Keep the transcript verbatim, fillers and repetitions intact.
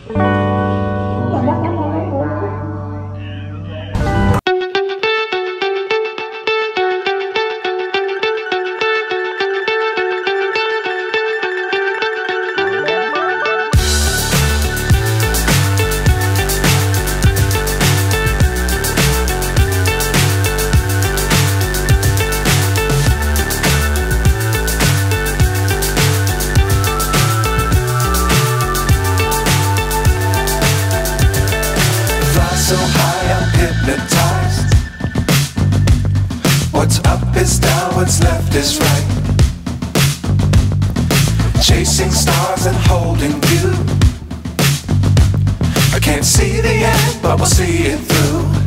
So high I'm hypnotized. What's up is down, what's left is right. Chasing stars and holding you. I can't see the end, but we'll see it through.